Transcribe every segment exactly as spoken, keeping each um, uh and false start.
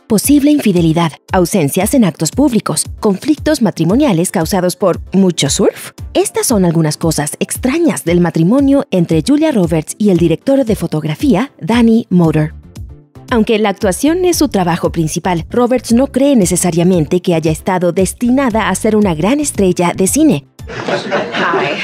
posible infidelidad, ausencias en actos públicos, conflictos matrimoniales causados por mucho surf. Estas son algunas cosas extrañas del matrimonio entre Julia Roberts y el director de fotografía, Danny Moder. Aunque la actuación es su trabajo principal, Roberts no cree necesariamente que haya estado destinada a ser una gran estrella de cine. Hi.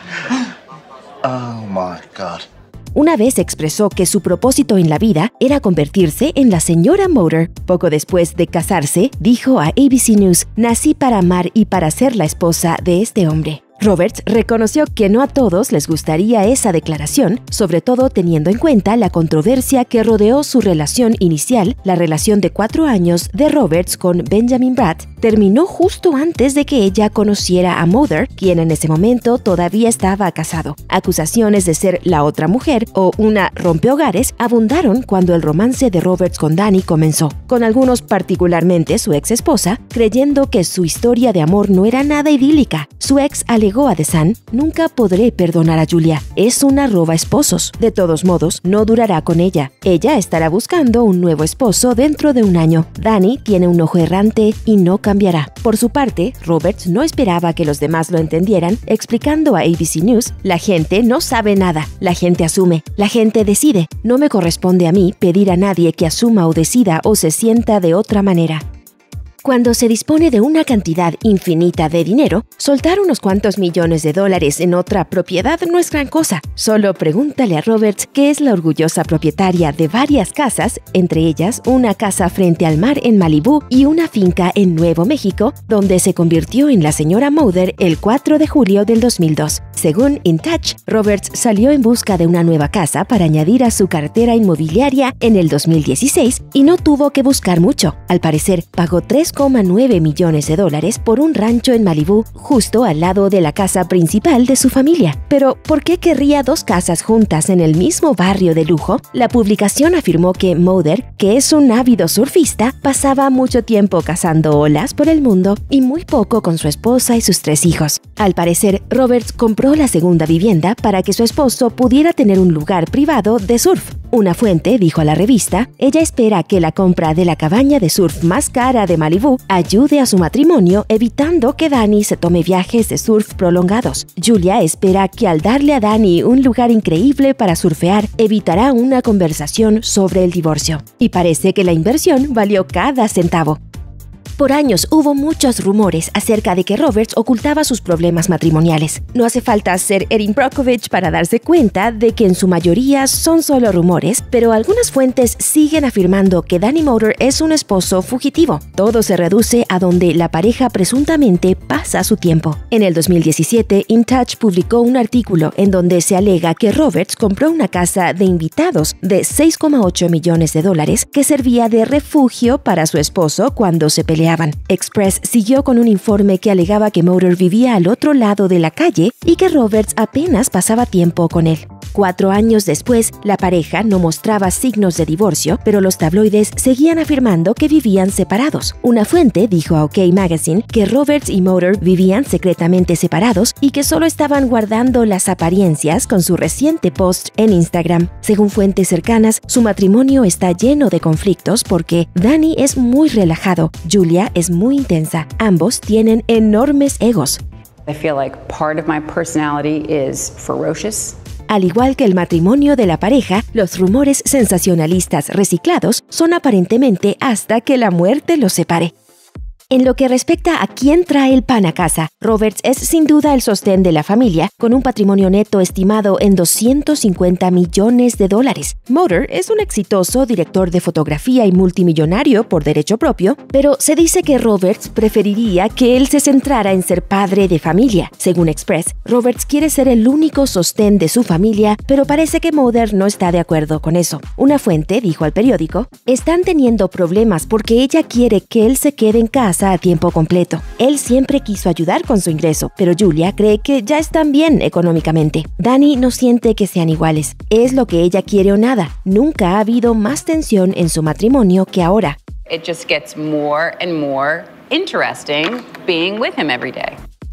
Oh my God. Una vez expresó que su propósito en la vida era convertirse en la señora Moder. Poco después de casarse, dijo a A B C News: "Nací para amar y para ser la esposa de este hombre". Roberts reconoció que no a todos les gustaría esa declaración, sobre todo teniendo en cuenta la controversia que rodeó su relación inicial. La relación de cuatro años de Roberts con Benjamin Bratt terminó justo antes de que ella conociera a Moder, quien en ese momento todavía estaba casado. Acusaciones de ser la otra mujer o una rompehogares abundaron cuando el romance de Roberts con Danny comenzó, con algunos, particularmente su ex esposa, creyendo que su historia de amor no era nada idílica. Su ex alegó a The Sun: "Nunca podré perdonar a Julia, es una roba esposos. De todos modos, no durará con ella. Ella estará buscando un nuevo esposo dentro de un año. Danny tiene un ojo errante y no cambiará". Por su parte, Roberts no esperaba que los demás lo entendieran, explicando a A B C News: "La gente no sabe nada, la gente asume, la gente decide. No me corresponde a mí pedir a nadie que asuma o decida o se sienta de otra manera". Cuando se dispone de una cantidad infinita de dinero, soltar unos cuantos millones de dólares en otra propiedad no es gran cosa. Solo pregúntale a Roberts, que es la orgullosa propietaria de varias casas, entre ellas una casa frente al mar en Malibú y una finca en Nuevo México, donde se convirtió en la señora Moder el cuatro de julio del dos mil dos. Según In Touch, Roberts salió en busca de una nueva casa para añadir a su cartera inmobiliaria en el dos mil dieciséis y no tuvo que buscar mucho. Al parecer, pagó tres coma nueve millones de dólares por un rancho en Malibú, justo al lado de la casa principal de su familia. Pero, ¿por qué querría dos casas juntas en el mismo barrio de lujo? La publicación afirmó que Moder, que es un ávido surfista, pasaba mucho tiempo cazando olas por el mundo y muy poco con su esposa y sus tres hijos. Al parecer, Roberts compró la segunda vivienda para que su esposo pudiera tener un lugar privado de surf. Una fuente dijo a la revista: "Ella espera que la compra de la cabaña de surf más cara de Malibú ayude a su matrimonio, evitando que Danny se tome viajes de surf prolongados. Julia espera que al darle a Danny un lugar increíble para surfear, evitará una conversación sobre el divorcio". Y parece que la inversión valió cada centavo. Por años hubo muchos rumores acerca de que Roberts ocultaba sus problemas matrimoniales. No hace falta ser Erin Brockovich para darse cuenta de que en su mayoría son solo rumores, pero algunas fuentes siguen afirmando que Danny Moder es un esposo fugitivo. Todo se reduce a donde la pareja presuntamente pasa su tiempo. En el dos mil diecisiete, In Touch publicó un artículo en donde se alega que Roberts compró una casa de invitados de seis coma ocho millones de dólares que servía de refugio para su esposo cuando se peleaban. Express siguió con un informe que alegaba que Moder vivía al otro lado de la calle y que Roberts apenas pasaba tiempo con él. Cuatro años después, la pareja no mostraba signos de divorcio, pero los tabloides seguían afirmando que vivían separados. Una fuente dijo a OK Magazine que Roberts y Moder vivían secretamente separados y que solo estaban guardando las apariencias con su reciente post en Instagram. Según fuentes cercanas, su matrimonio está lleno de conflictos porque Danny es muy relajado, Julia es muy intensa. Ambos tienen enormes egos. I feel like part of my personality is ferocious. Al igual que el matrimonio de la pareja, los rumores sensacionalistas reciclados son aparentemente hasta que la muerte los separe. En lo que respecta a quién trae el pan a casa, Roberts es sin duda el sostén de la familia, con un patrimonio neto estimado en doscientos cincuenta millones de dólares. Moder es un exitoso director de fotografía y multimillonario por derecho propio, pero se dice que Roberts preferiría que él se centrara en ser padre de familia. Según Express, Roberts quiere ser el único sostén de su familia, pero parece que Moder no está de acuerdo con eso. Una fuente dijo al periódico: "Están teniendo problemas porque ella quiere que él se quede en casa a tiempo completo. Él siempre quiso ayudar con su ingreso, pero Julia cree que ya están bien económicamente. Danny no siente que sean iguales. Es lo que ella quiere o nada. Nunca ha habido más tensión en su matrimonio que ahora". It just gets more and more interesting being with him every day.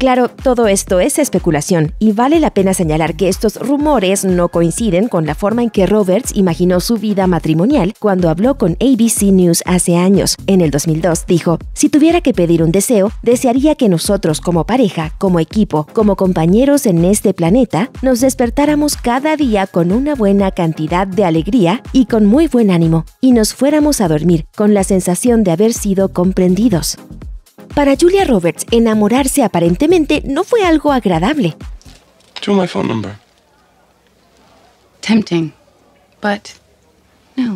Claro, todo esto es especulación y vale la pena señalar que estos rumores no coinciden con la forma en que Roberts imaginó su vida matrimonial cuando habló con A B C News hace años. En el dos mil dos dijo, si tuviera que pedir un deseo, desearía que nosotros como pareja, como equipo, como compañeros en este planeta, nos despertáramos cada día con una buena cantidad de alegría y con muy buen ánimo, y nos fuéramos a dormir con la sensación de haber sido comprendidos. Para Julia Roberts, enamorarse aparentemente no fue algo agradable. Do you want my phone number? Tempting, but no.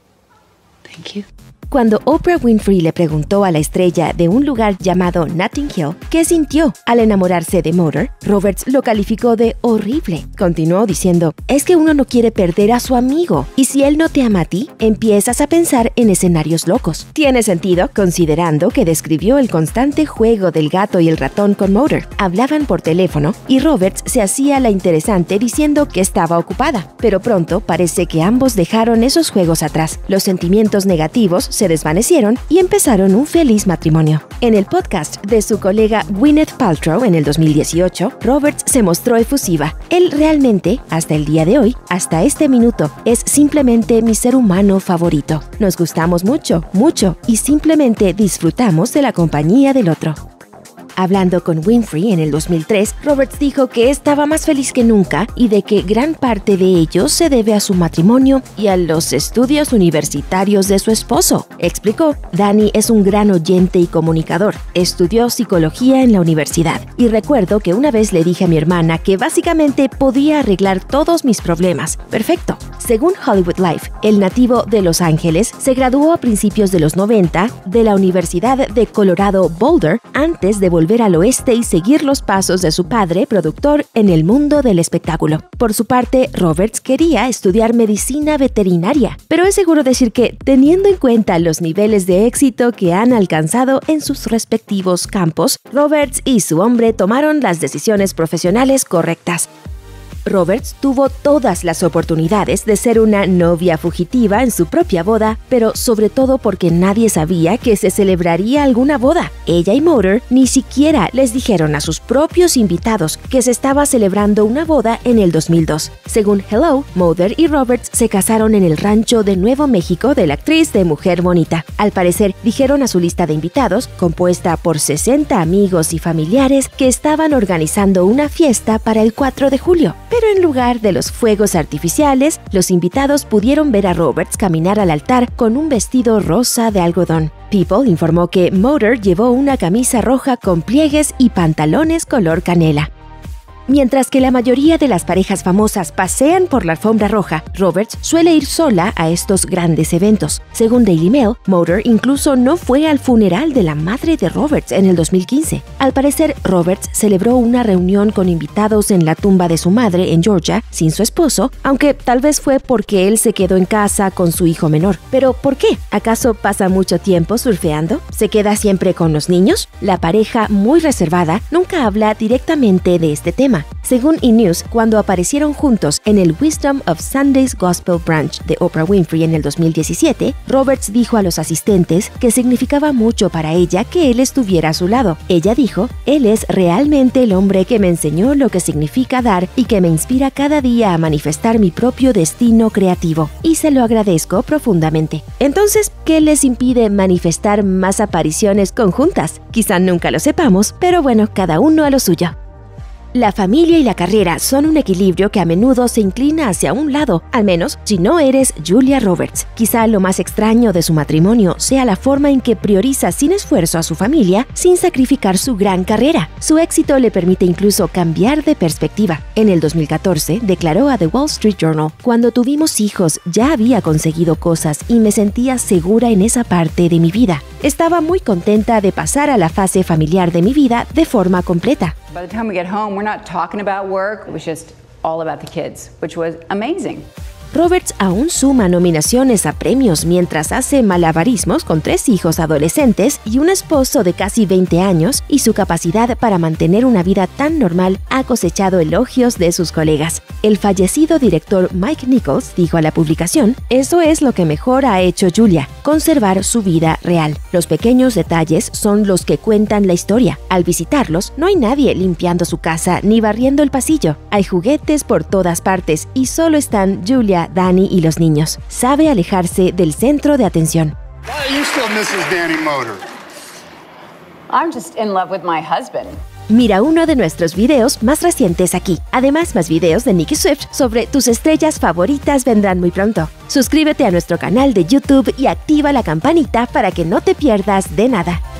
Thank you. Cuando Oprah Winfrey le preguntó a la estrella de un lugar llamado Notting Hill qué sintió al enamorarse de Motor, Roberts lo calificó de horrible. Continuó diciendo, es que uno no quiere perder a su amigo, y si él no te ama a ti, empiezas a pensar en escenarios locos. Tiene sentido, considerando que describió el constante juego del gato y el ratón con Motor. Hablaban por teléfono y Roberts se hacía la interesante diciendo que estaba ocupada, pero pronto parece que ambos dejaron esos juegos atrás. Los sentimientos negativos se desvanecieron y empezaron un feliz matrimonio. En el podcast de su colega Gwyneth Paltrow en el dos mil dieciocho, Roberts se mostró efusiva. Él realmente, hasta el día de hoy, hasta este minuto, es simplemente mi ser humano favorito. Nos gustamos mucho, mucho y simplemente disfrutamos de la compañía del otro. Hablando con Winfrey en el dos mil tres, Roberts dijo que estaba más feliz que nunca y de que gran parte de ello se debe a su matrimonio y a los estudios universitarios de su esposo. Explicó, Danny es un gran oyente y comunicador. Estudió psicología en la universidad y recuerdo que una vez le dije a mi hermana que básicamente podía arreglar todos mis problemas. Perfecto. Según Hollywood Life, el nativo de Los Ángeles se graduó a principios de los noventa de la Universidad de Colorado Boulder antes de volver al oeste y seguir los pasos de su padre, productor en el mundo del espectáculo. Por su parte, Roberts quería estudiar medicina veterinaria, pero es seguro decir que, teniendo en cuenta los niveles de éxito que han alcanzado en sus respectivos campos, Roberts y su hombre tomaron las decisiones profesionales correctas. Roberts tuvo todas las oportunidades de ser una novia fugitiva en su propia boda, pero sobre todo porque nadie sabía que se celebraría alguna boda. Ella y Motor ni siquiera les dijeron a sus propios invitados que se estaba celebrando una boda en el dos mil dos. Según Hello, Motor y Roberts se casaron en el rancho de Nuevo México de la actriz de Mujer Bonita. Al parecer, dijeron a su lista de invitados, compuesta por sesenta amigos y familiares, que estaban organizando una fiesta para el cuatro de julio. Pero en lugar de los fuegos artificiales, los invitados pudieron ver a Roberts caminar al altar con un vestido rosa de algodón. People informó que Motor llevó una camisa roja con pliegues y pantalones color canela. Mientras que la mayoría de las parejas famosas pasean por la alfombra roja, Roberts suele ir sola a estos grandes eventos. Según Daily Mail, Motor incluso no fue al funeral de la madre de Roberts en el dos mil quince. Al parecer, Roberts celebró una reunión con invitados en la tumba de su madre en Georgia sin su esposo, aunque tal vez fue porque él se quedó en casa con su hijo menor. ¿Pero por qué? ¿Acaso pasa mucho tiempo surfeando? ¿Se queda siempre con los niños? La pareja, muy reservada, nunca habla directamente de este tema. Según E! News, cuando aparecieron juntos en el Wisdom of Sundays Gospel Brunch de Oprah Winfrey en el dos mil diecisiete, Roberts dijo a los asistentes que significaba mucho para ella que él estuviera a su lado. Ella dijo, él es realmente el hombre que me enseñó lo que significa dar y que me inspira cada día a manifestar mi propio destino creativo, y se lo agradezco profundamente. Entonces, ¿qué les impide manifestar más apariciones conjuntas? Quizá nunca lo sepamos, pero bueno, cada uno a lo suyo. La familia y la carrera son un equilibrio que a menudo se inclina hacia un lado, al menos si no eres Julia Roberts. Quizá lo más extraño de su matrimonio sea la forma en que prioriza sin esfuerzo a su familia sin sacrificar su gran carrera. Su éxito le permite incluso cambiar de perspectiva. En el dos mil catorce declaró a The Wall Street Journal, cuando tuvimos hijos ya había conseguido cosas y me sentía segura en esa parte de mi vida. Estaba muy contenta de pasar a la fase familiar de mi vida de forma completa. By the time we get home, we're not talking about work. It was just all about the kids, which was amazing. Roberts aún suma nominaciones a premios mientras hace malabarismos con tres hijos adolescentes y un esposo de casi veinte años, y su capacidad para mantener una vida tan normal ha cosechado elogios de sus colegas. El fallecido director Mike Nichols dijo a la publicación: "Eso es lo que mejor ha hecho Julia, conservar su vida real. Los pequeños detalles son los que cuentan la historia. Al visitarlos, no hay nadie limpiando su casa ni barriendo el pasillo. Hay juguetes por todas partes y solo están Julia, Danny y los niños. Sabe alejarse del centro de atención." Why are you still Missus Danny Motor? I'm just in love with my husband. Mira uno de nuestros videos más recientes aquí. Además, más videos de Nicki Swift sobre tus estrellas favoritas vendrán muy pronto. Suscríbete a nuestro canal de YouTube y activa la campanita para que no te pierdas de nada.